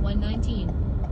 119.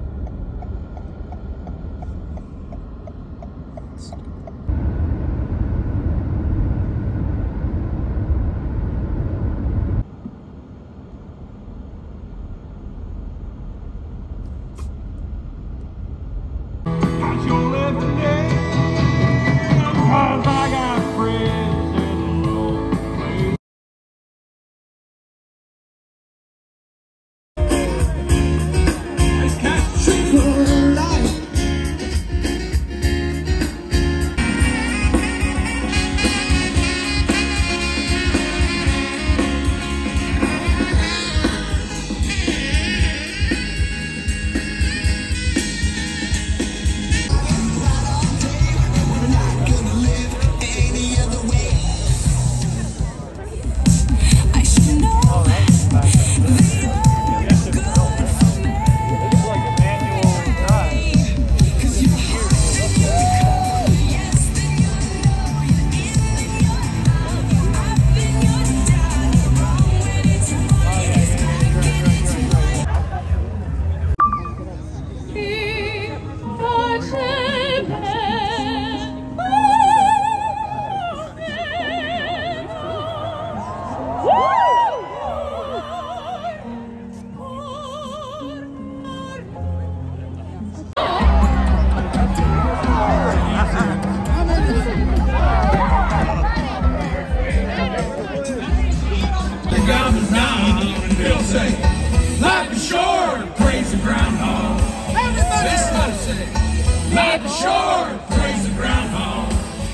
Life is short, praise the groundhog. Everybody say, life is short, praise the groundhog.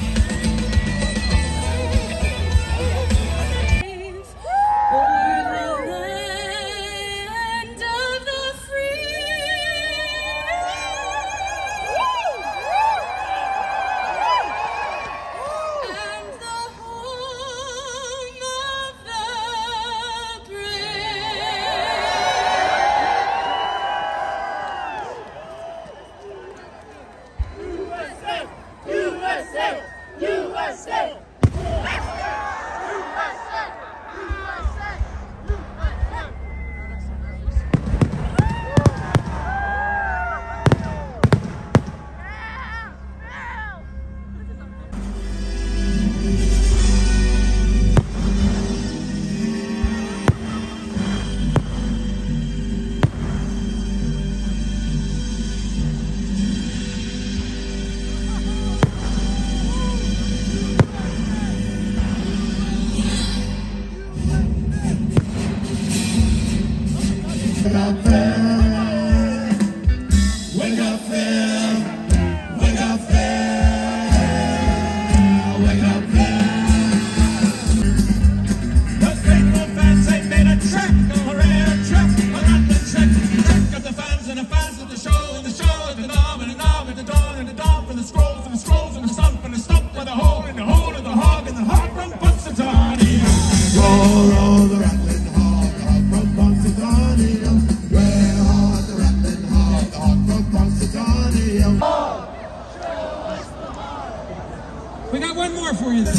We got one more for you then.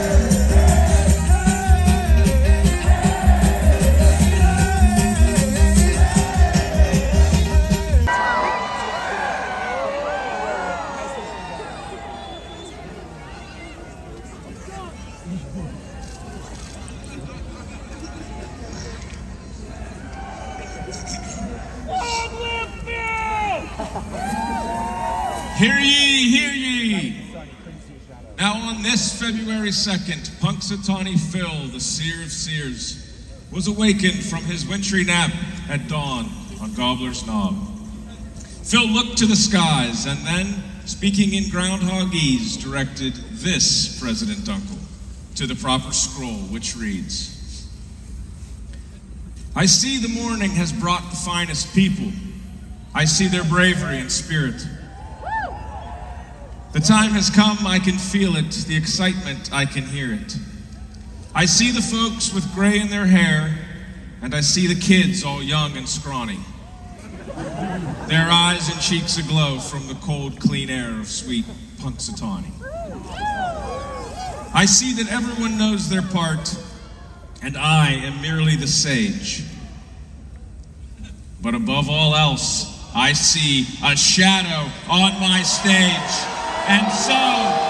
Hear ye, hear ye. Now on this February 2nd, Punxsutawney Phil, the seer of seers, was awakened from his wintry nap at dawn on Gobbler's Knob. Phil looked to the skies and then, speaking in Groundhogese, directed this President Dunkel to the proper scroll, which reads, I see the morning has brought the finest people. I see their bravery and spirit. The time has come, I can feel it, the excitement, I can hear it. I see the folks with gray in their hair, and I see the kids all young and scrawny. Their eyes and cheeks aglow from the cold, clean air of sweet Punxsutawney. I see that everyone knows their part, and I am merely the sage. But above all else, I see a shadow on my stage. And so